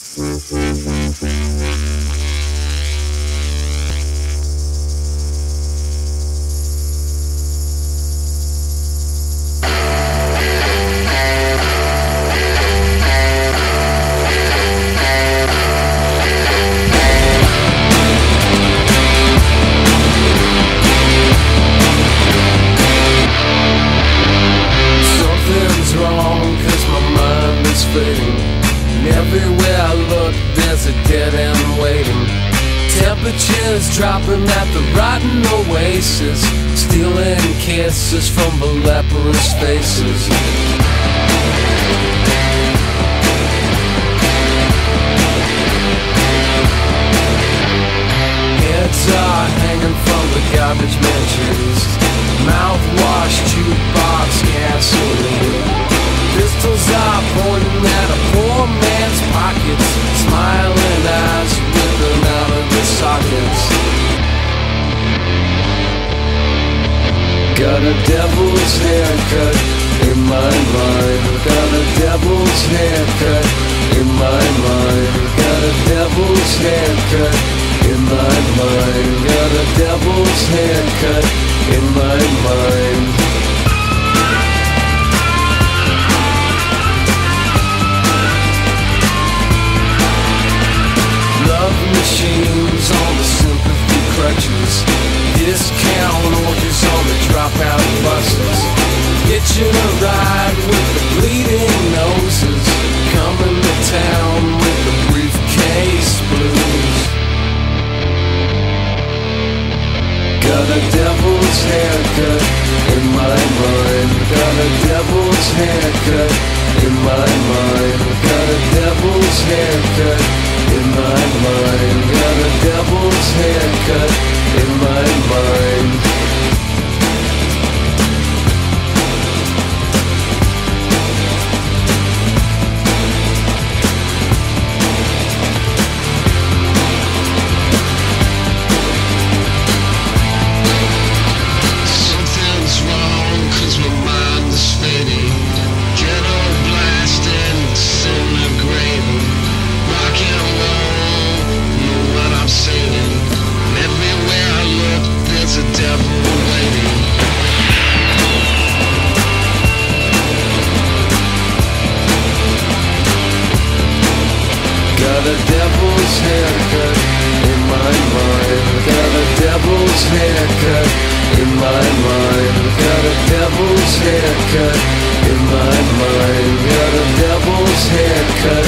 Everywhere I look, there's a dead end waiting. Temperatures dropping at the rotten oasis, stealing kisses from vociferous faces. Heads are hanging from the garbage mansions, mouthwash, jukebox, gasoline. Pistols are pointing at a poor man's pockets, smiling eyes whipping out of the sockets. Got a devil's haircut in my mind. Got a devil's haircut in my mind. Got a devil's haircut in my mind. Got a devil's haircut in my mind. Machines on the sympathy crutches, discount orders on the dropout buses, hitching a ride with the bleeding noses, coming to town with the briefcase blues. Got a devil's haircut in my mind. Got a devil's haircut in my mind. Got a devil's haircut in my mind. Got a devil's haircut in my mind. Something's wrong 'cause my mind is fading. Ghetto blasting, disintegrating. Rock and roll, know what I'm saying. Everywhere I look, there's a devil waiting. Got a devil's haircut in my mind. Got a devil's haircut in my mind. Got a devil's haircut in my mind. Got a devil's haircut